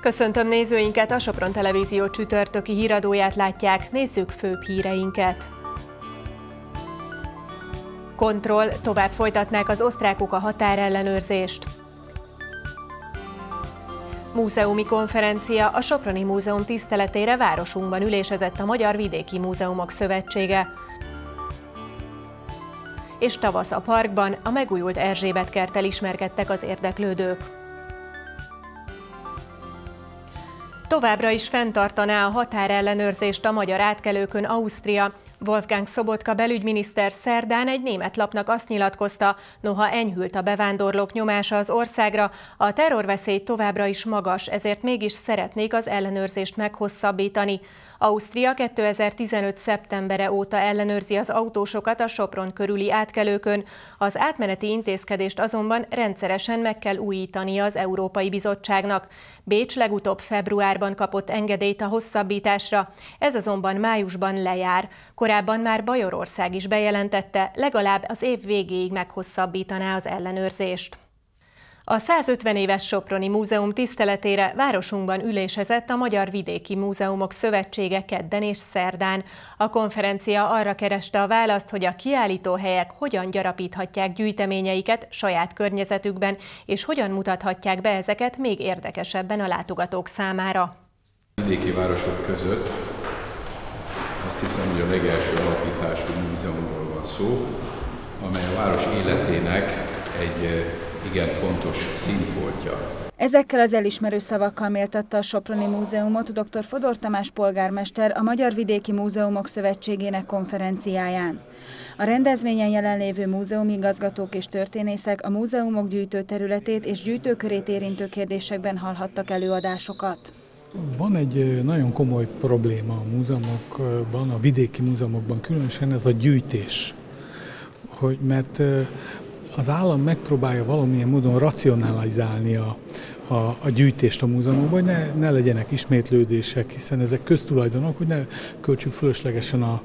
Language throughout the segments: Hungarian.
Köszöntöm nézőinket, a Sopron Televízió csütörtöki híradóját látják, nézzük főbb híreinket. Kontroll, tovább folytatnák az osztrákok a határellenőrzést. Múzeumi konferencia, a Soproni Múzeum tiszteletére városunkban ülésezett a Magyar Vidéki Múzeumok Szövetsége. És tavasz a parkban, a megújult Erzsébet-kerttel ismerkedtek az érdeklődők. Továbbra is fenntartaná a határellenőrzést a magyar átkelőkön Ausztria. Wolfgang Sobotka belügyminiszter szerdán egy német lapnak azt nyilatkozta, noha enyhült a bevándorlók nyomása az országra, a terrorveszély továbbra is magas, ezért mégis szeretnék az ellenőrzést meghosszabbítani. Ausztria 2015. szeptembere óta ellenőrzi az autósokat a Sopron körüli átkelőkön, az átmeneti intézkedést azonban rendszeresen meg kell újítania az Európai Bizottságnak. Bécs legutóbb februárban kapott engedélyt a hosszabbításra, ez azonban májusban lejár. Korábban már Bajorország is bejelentette, legalább az év végéig meghosszabbítaná az ellenőrzést. A 150 éves Soproni Múzeum tiszteletére városunkban ülésezett a Magyar Vidéki Múzeumok Szövetsége kedden és szerdán. A konferencia arra kereste a választ, hogy a kiállítóhelyek hogyan gyarapíthatják gyűjteményeiket saját környezetükben, és hogyan mutathatják be ezeket még érdekesebben a látogatók számára. A vidéki városok között azt hiszem, hogy a legelső alapítású múzeumról van szó, amely a város életének egy igen fontos színfoltja. Ezekkel az elismerő szavakkal méltatta a Soproni Múzeumot dr. Fodor Tamás polgármester a Magyar Vidéki Múzeumok Szövetségének konferenciáján. A rendezvényen jelenlévő múzeumigazgatók és történészek a múzeumok gyűjtőterületét és gyűjtőkörét érintő kérdésekben hallhattak előadásokat. Van egy nagyon komoly probléma a múzeumokban, a vidéki múzeumokban, különösen ez a gyűjtés, mert az állam megpróbálja valamilyen módon racionalizálni a gyűjtést a múzeumokban, hogy ne legyenek ismétlődések, hiszen ezek köztulajdonok, hogy ne költsük fölöslegesen a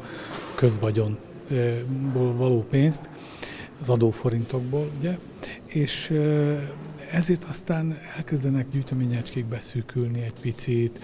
közvagyonból való pénzt, az adóforintokból, ugye? És ezért aztán elkezdenek gyűjteményecskék beszűkülni egy picit.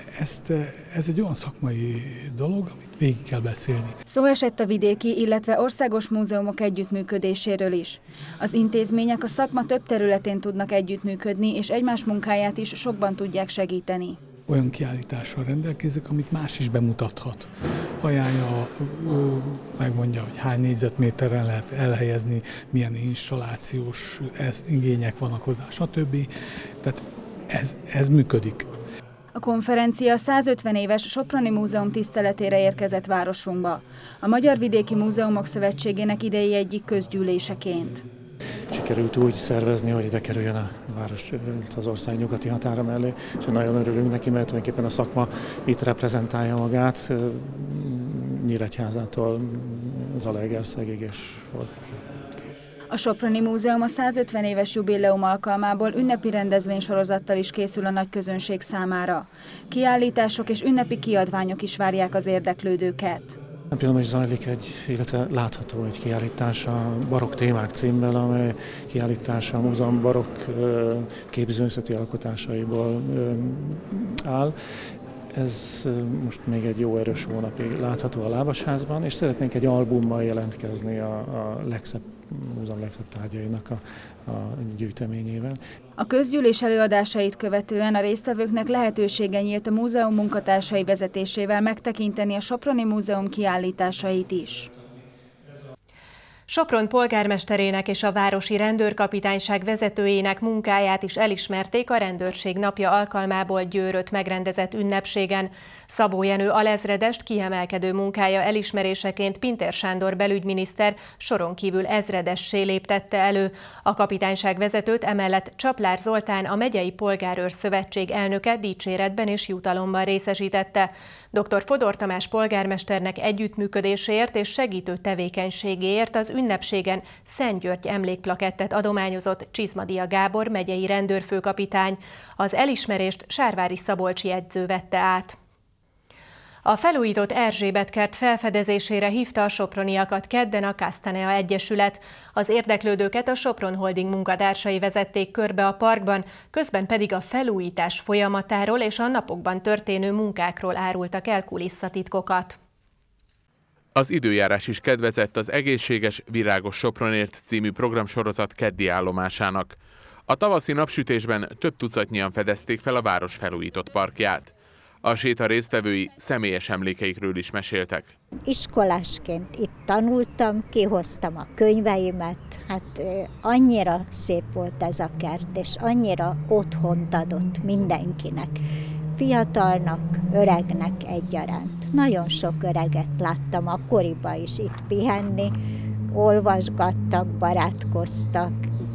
Ez egy olyan szakmai dolog, amit végig kell beszélni. Szó esett a vidéki, illetve országos múzeumok együttműködéséről is. Az intézmények a szakma több területén tudnak együttműködni, és egymás munkáját is sokban tudják segíteni. Olyan kiállítással rendelkezik, amit más is bemutathat. Ajánlja, megmondja, hogy hány négyzetméterren lehet elhelyezni, milyen installációs igények vannak hozzá, stb. Tehát ez működik. A konferencia 150 éves Soproni Múzeum tiszteletére érkezett városunkba, a Magyar Vidéki Múzeumok Szövetségének idei egyik közgyűléseként. Sikerült úgy szervezni, hogy ide kerüljön a város az ország nyugati határa mellé, és nagyon örülünk neki, mert tulajdonképpen a szakma itt reprezentálja magát, Nyíregyházától Zalaegerszegig és fordítva. A Soproni Múzeum a 150 éves jubileum alkalmából ünnepi rendezvénysorozattal is készül a nagy közönség számára. Kiállítások és ünnepi kiadványok is várják az érdeklődőket. Pillanatban is zajlik illetve látható egy kiállítás a Barokk témák címmel, amely kiállítás a múzeum barokk képzőművészeti alkotásaiból áll. Ez most még egy jó erős hónapig látható a Lábasházban, és szeretnénk egy albummal jelentkezni a múzeum legszebb tárgyainak a gyűjteményével. A közgyűlés előadásait követően a résztvevőknek lehetősége nyílt a múzeum munkatársai vezetésével megtekinteni a Soproni Múzeum kiállításait is. Sopron polgármesterének és a városi rendőrkapitányság vezetőjének munkáját is elismerték a Rendőrség napja alkalmából Győrött megrendezett ünnepségen. Szabó Jenő alezredest kiemelkedő munkája elismeréseként Pintér Sándor belügyminiszter soron kívül ezredessé léptette elő. A kapitányság vezetőt emellett Csaplár Zoltán, a Megyei Polgárőr Szövetség elnöke dicséretben és jutalomban részesítette. Dr. Fodor Tamás polgármesternek együttműködéséért és segítő tevékenységéért az ünnepségen Szent György emlékplakettet adományozott Csizmadia Gábor megyei rendőrfőkapitány. Az elismerést Sárvári Szabolcsi edző vette át. A felújított Erzsébetkert felfedezésére hívta a soproniakat kedden a Castanea Egyesület. Az érdeklődőket a Sopron Holding munkatársai vezették körbe a parkban, közben pedig a felújítás folyamatáról és a napokban történő munkákról árultak el kulisszatitkokat. Az időjárás is kedvezett az Egészséges, virágos Sopronért című programsorozat keddi állomásának. A tavaszi napsütésben több tucatnyian fedezték fel a város felújított parkját. A séta résztvevői személyes emlékeikről is meséltek. Iskolásként itt tanultam, kihoztam a könyveimet, hát annyira szép volt ez a kert, és annyira otthont adott mindenkinek. Fiatalnak, öregnek egyaránt. Nagyon sok öreget láttam akkoriban is itt pihenni, olvasgattak, barátkoztak.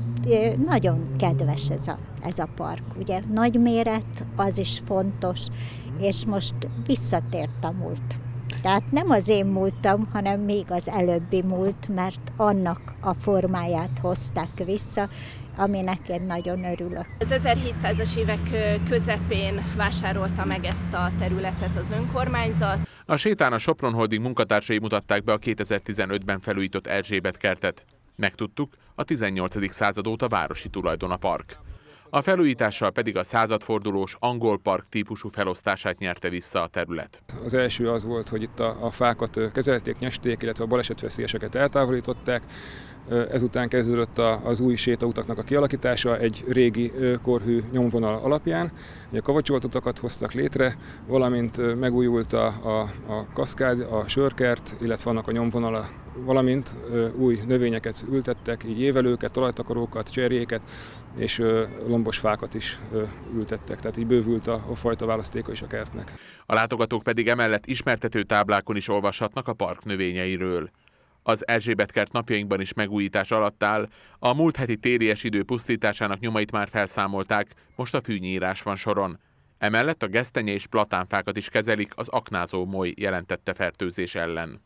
Nagyon kedves ez a park. Ugye nagy méret, az is fontos, és most visszatért a múlt. Tehát nem az én múltam, hanem még az előbbi múlt, mert annak a formáját hozták vissza, aminek én nagyon örülök. Az 1700-as évek közepén vásárolta meg ezt a területet az önkormányzat. A sétán a Sopron Holding munkatársai mutatták be a 2015-ben felújított Erzsébetkertet. Megtudtuk, a 18. század óta városi tulajdon a park. A felújítással pedig a századfordulós angol park típusú felosztását nyerte vissza a terület. Az első az volt, hogy itt a fákat kezelték, nyesték, illetve a balesetveszélyeseket eltávolították. Ezután kezdődött az új sétautaknak a kialakítása egy régi korhű nyomvonal alapján. A kavacsoltutakat hoztak létre, valamint megújult a kaszkád, a sörkert, illetve annak a nyomvonala, valamint új növényeket ültettek, így évelőket, talajtakarókat, cserjéket és lombos fákat is ültettek, tehát így bővült a fajta választéka is a kertnek. A látogatók pedig emellett ismertető táblákon is olvashatnak a park növényeiről. Az Erzsébetkert napjainkban is megújítás alatt áll, a múlt heti télies idő pusztításának nyomait már felszámolták, most a fűnyírás van soron. Emellett a gesztenye és platánfákat is kezelik az aknázó moly jelentette fertőzés ellen.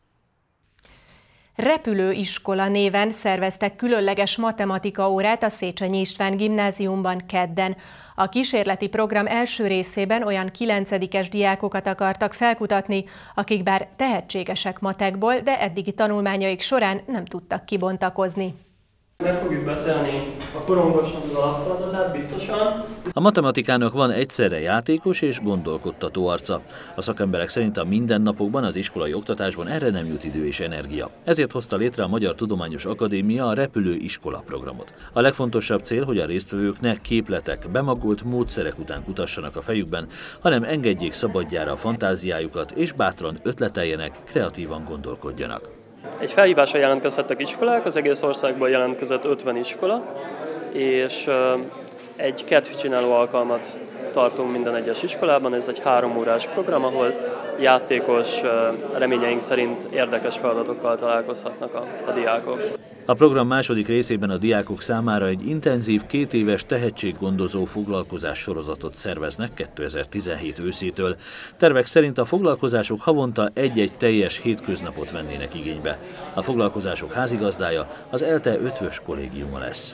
Repülőiskola néven szerveztek különleges matematika órát a Széchenyi István gimnáziumban kedden. A kísérleti program első részében olyan 9-es diákokat akartak felkutatni, akik bár tehetségesek matekból, de eddigi tanulmányaik során nem tudtak kibontakozni. Meg fogjuk beszélni a korongosnak az alapfeladatát biztosan. A matematikának van egyszerre játékos és gondolkodtató arca. A szakemberek szerint a mindennapokban az iskolai oktatásban erre nem jut idő és energia. Ezért hozta létre a Magyar Tudományos Akadémia a repülőiskola programot. A legfontosabb cél, hogy a résztvevők ne képletek, bemagolt módszerek után kutassanak a fejükben, hanem engedjék szabadjára a fantáziájukat és bátran ötleteljenek, kreatívan gondolkodjanak. Egy felhívásra jelentkezhettek iskolák, az egész országból jelentkezett 50 iskola, és egy kedvcsináló alkalmat tartunk minden egyes iskolában. Ez egy 3 órás program, ahol játékos, reményeink szerint érdekes feladatokkal találkozhatnak a diákok. A program második részében a diákok számára egy intenzív 2 éves tehetséggondozó foglalkozás sorozatot szerveznek 2017 őszétől. Tervek szerint a foglalkozások havonta egy-egy teljes hétköznapot vennének igénybe. A foglalkozások házigazdája az ELTE Ötvös kollégiuma lesz.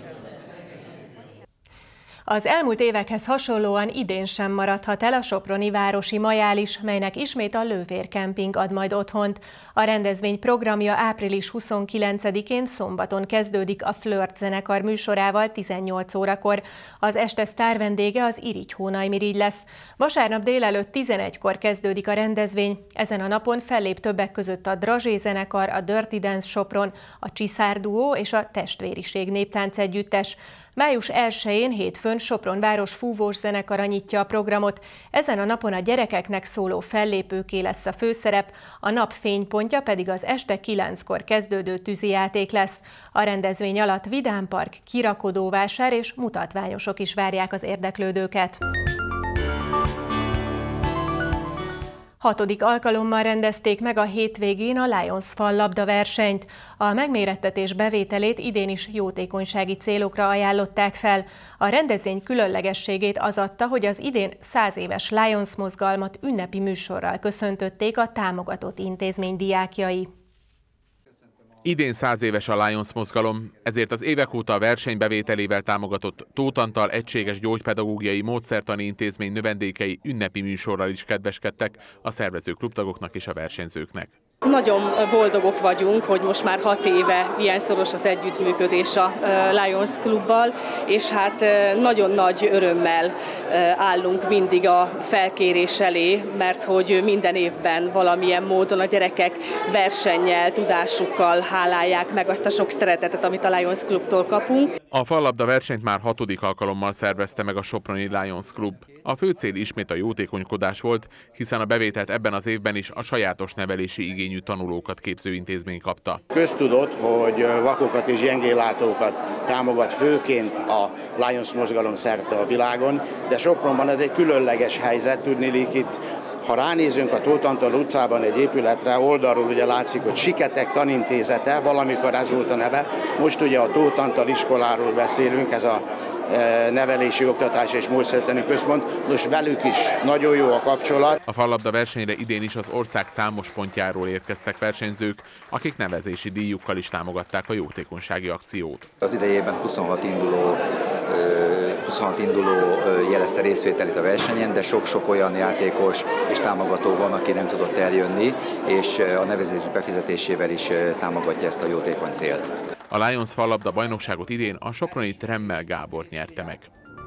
Az elmúlt évekhez hasonlóan idén sem maradhat el a soproni városi majális, melynek ismét a Lővér Kemping ad majd otthont. A rendezvény programja április 29-én szombaton kezdődik a Flirt zenekar műsorával 18 órakor. Az este sztárvendége az Irigy Hónajmirigy lesz. Vasárnap délelőtt 11-kor kezdődik a rendezvény. Ezen a napon fellép többek között a Drazsé zenekar, a Dirty Dance Sopron, a Csiszár duó és a Testvériség néptánc együttes. Május 1-én hétfőn Sopron város fúvós zenekara nyitja a programot. Ezen a napon a gyerekeknek szóló fellépőké lesz a főszerep, a nap fénypontja pedig az este 9-kor kezdődő tűzijáték lesz. A rendezvény alatt vidámpark, kirakodóvásár és mutatványosok is várják az érdeklődőket. 6. alkalommal rendezték meg a hétvégén a Lions Fall labdaversenyt. A megmérettetés bevételét idén is jótékonysági célokra ajánlották fel. A rendezvény különlegességét az adta, hogy az idén 100 éves Lions mozgalmat ünnepi műsorral köszöntötték a támogatott intézmény diákjai. Idén 100 éves a Lions mozgalom, ezért az évek óta a verseny bevételével támogatott Tóth Antal Egységes Gyógypedagógiai Módszertani Intézmény növendékei ünnepi műsorral is kedveskedtek a szervező klubtagoknak és a versenyzőknek. Nagyon boldogok vagyunk, hogy most már 6 éve ilyen szoros az együttműködés a Lions Klubbal, és hát nagyon nagy örömmel állunk mindig a felkérés elé, mert hogy minden évben valamilyen módon a gyerekek versennyel, tudásukkal hálálják meg azt a sok szeretetet, amit a Lions Klubtól kapunk. A fallabda versenyt már 6. alkalommal szervezte meg a soproni Lions Klub. A fő cél ismét a jótékonykodás volt, hiszen a bevételt ebben az évben is a sajátos nevelési igényű tanulókat képző intézmény kapta. Köztudott, hogy vakokat és gyengéllátókat támogat főként a Lions mozgalom szerte a világon, de Sopronban ez egy különleges helyzet, tudniillik itt. Ha ránézünk a Tóth Antal utcában egy épületre, oldalról ugye látszik, hogy Siketek tanintézete, valamikor ez volt a neve, most ugye a Tóth Antal iskoláról beszélünk, ez a nevelési, oktatás és módszertani központ, most velük is nagyon jó a kapcsolat. A fallabda versenyre idén is az ország számos pontjáról érkeztek versenyzők, akik nevezési díjukkal is támogatták a jótékonysági akciót. Az idejében 26 induló jelezte részvételét a versenyen, de sok-sok olyan játékos és támogató van, aki nem tudott eljönni, és a nevezés befizetésével is támogatja ezt a jótékony célt. A Lions fallabda bajnokságot idén a soproni Tremmel Gábor nyerte meg.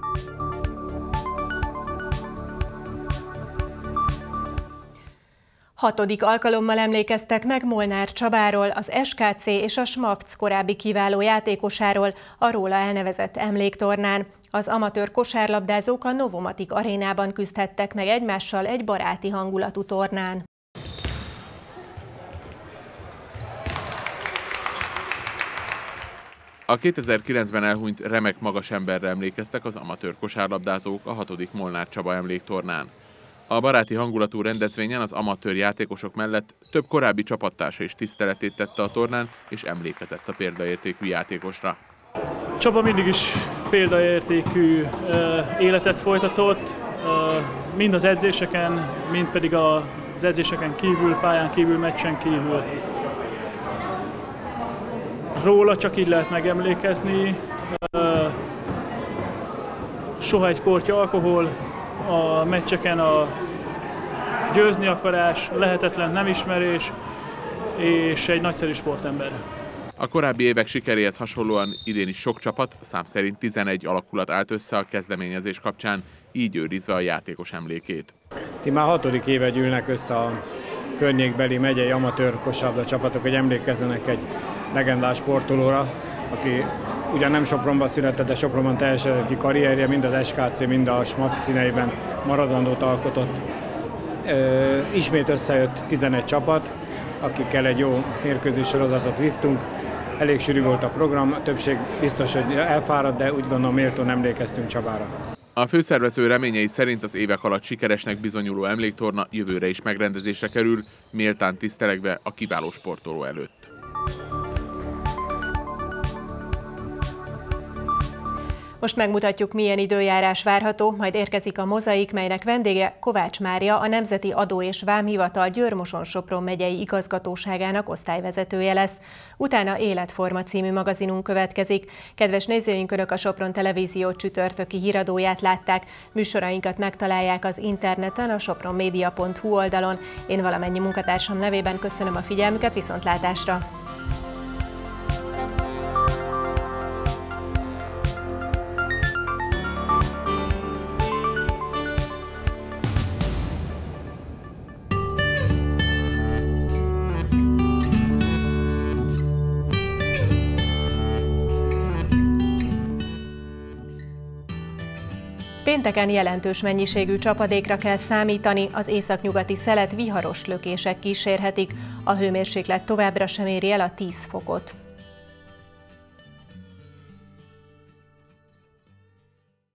Hatodik alkalommal emlékeztek meg Molnár Csabáról, az SKC és a SMAFC korábbi kiváló játékosáról a róla elnevezett emléktornán. Az amatőr kosárlabdázók a Novomatic arénában küzdhettek meg egymással egy baráti hangulatú tornán. A 2009-ben elhunyt remek magas emberre emlékeztek az amatőr kosárlabdázók a 6. Molnár Csaba emléktornán. A baráti hangulatú rendezvényen az amatőr játékosok mellett több korábbi csapattársa is tiszteletét tette a tornán, és emlékezett a példaértékű játékosra. Csaba mindig is példaértékű életet folytatott, mind az edzéseken, mind pedig az edzéseken kívül, pályán kívül, meccsen kívül. Róla csak így lehet megemlékezni. Soha egy kortya alkohol, a meccseken a győzni akarás, lehetetlen nem ismerés, és egy nagyszerű sportember. A korábbi évek sikeréhez hasonlóan idén is sok csapat, szám szerint 11 alakulat állt össze a kezdeményezés kapcsán, így őrizve a játékos emlékét. Ti már 6. éve gyűlnek össze a környékbeli megyei amatőr kosárlabda csapatok, hogy emlékezzenek egy legendás sportolóra, aki ugyan nem Sopronban született, de Sopronban teljesen ki karrierje, mind az SKC, mind a SMAFC színeiben maradandót alkotott. Ismét összejött 11 csapat, akikkel egy jó mérkőző sorozatot vívtunk. Elég sűrű volt a program, a többség biztos, hogy elfáradt, de úgy gondolom méltón emlékeztünk Csabára. A főszervező reményei szerint az évek alatt sikeresnek bizonyuló emléktorna jövőre is megrendezésre kerül, méltán tisztelegve a kiváló sportoló előtt. Most megmutatjuk, milyen időjárás várható, majd érkezik a Mozaik, melynek vendége Kovács Mária, a Nemzeti Adó és Vámhivatal Győr-Moson-Sopron megyei igazgatóságának osztályvezetője lesz. Utána Életforma című magazinunk következik. Kedves nézőink, Önök a Sopron Televízió csütörtöki híradóját látták. Műsorainkat megtalálják az interneten, a sopronmedia.hu oldalon. Én valamennyi munkatársam nevében köszönöm a figyelmüket, viszontlátásra! Pénteken jelentős mennyiségű csapadékra kell számítani, az északnyugati szelet viharos lökések kísérhetik, a hőmérséklet továbbra sem éri el a 10 fokot.